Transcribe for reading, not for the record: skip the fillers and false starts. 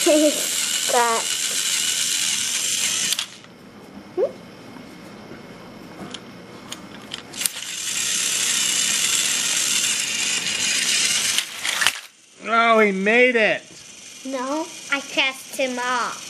Got. Oh, he made it. No, I cast him off.